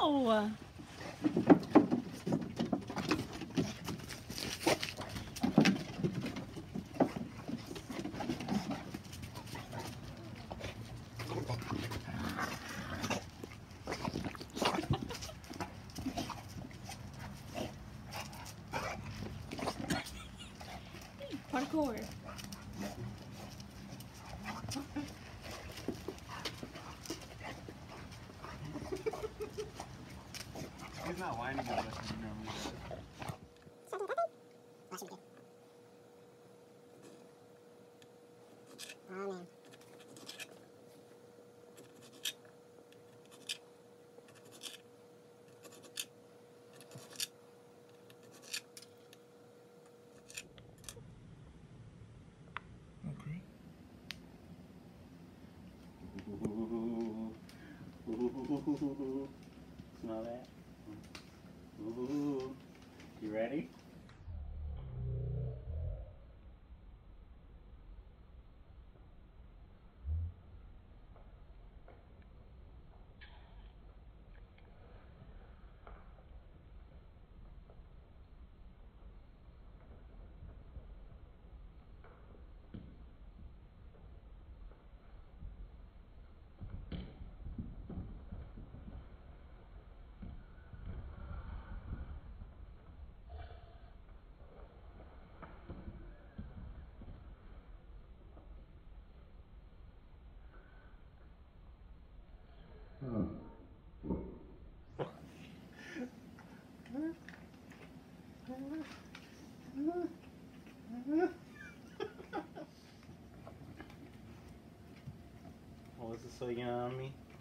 No. Parkour. He's not whining as much as he normally does. Oh man. Okay. Ooh. Smell that? Ooh. You ready? Oh, this is so yummy.